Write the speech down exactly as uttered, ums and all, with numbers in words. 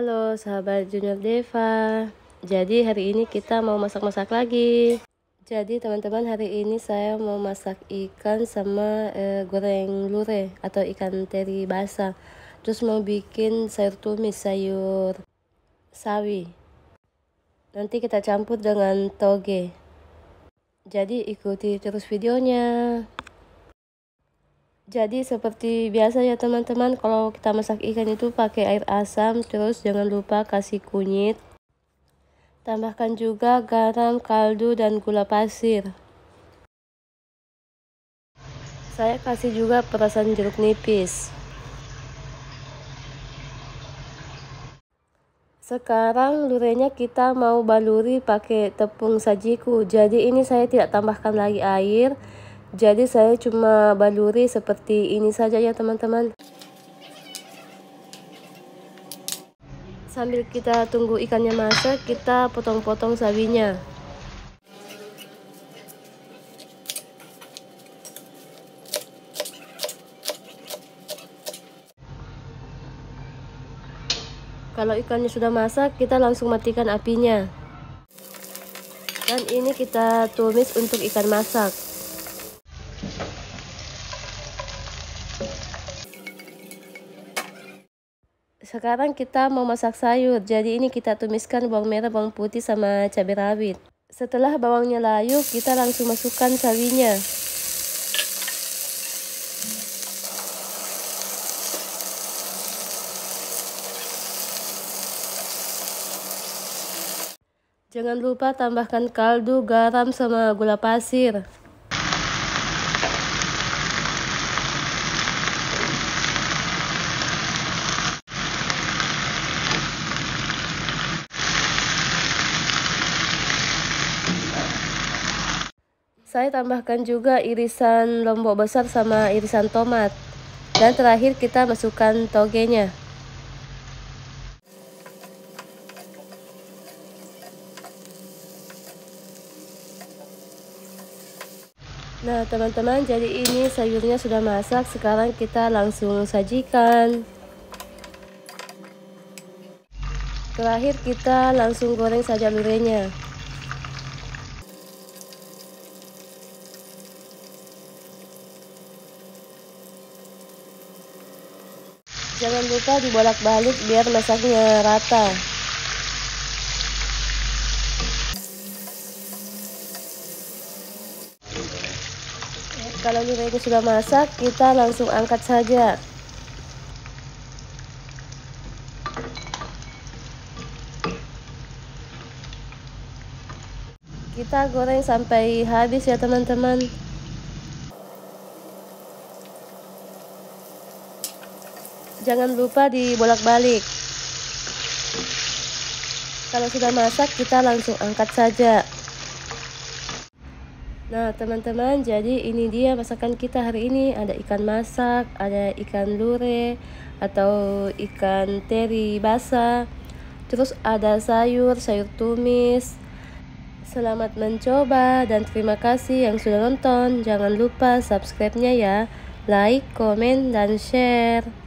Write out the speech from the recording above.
Halo sahabat Junior Deva. Jadi hari ini kita mau masak-masak lagi. Jadi teman-teman, hari ini saya mau masak ikan sama eh, goreng lure atau ikan teri basah. Terus mau bikin sayur tumis, sayur sawi. Nanti kita campur dengan toge. Jadi ikuti terus videonya. Jadi seperti biasa ya teman-teman, kalau kita masak ikan itu pakai air asam, terus jangan lupa kasih kunyit. Tambahkan juga garam, kaldu, dan gula pasir. Saya kasih juga perasan jeruk nipis. Sekarang lurenya kita mau baluri pakai tepung sajiku. Jadi ini saya tidak tambahkan lagi air. Jadi saya cuma baluri seperti ini saja ya teman-teman. Sambil kita tunggu ikannya masak, kita potong-potong sawinya. Kalau ikannya sudah masak, kita langsung matikan apinya. Dan ini kita tumis untuk ikan masak. Sekarang kita mau masak sayur. Jadi ini kita tumiskan bawang merah, bawang putih, sama cabai rawit. Setelah bawangnya layu, kita langsung masukkan sawinya. Jangan lupa tambahkan kaldu, garam, sama gula pasir. Saya tambahkan juga irisan lombok besar sama irisan tomat. Dan terakhir kita masukkan togenya. Nah teman-teman, jadi ini sayurnya sudah masak. Sekarang kita langsung sajikan. Terakhir kita langsung goreng saja lurenya. Jangan lupa dibolak-balik biar masaknya rata. Kalau lurenya sudah masak, kita langsung angkat saja. Kita goreng sampai habis ya teman-teman. Jangan lupa dibolak-balik. Kalau sudah masak, kita langsung angkat saja. Nah teman-teman, jadi ini dia masakan kita hari ini. Ada ikan masak, ada ikan lure atau ikan teri basah. Terus ada sayur, sayur tumis. Selamat mencoba dan terima kasih yang sudah nonton. Jangan lupa subscribe-nya ya. Like, komen, dan share.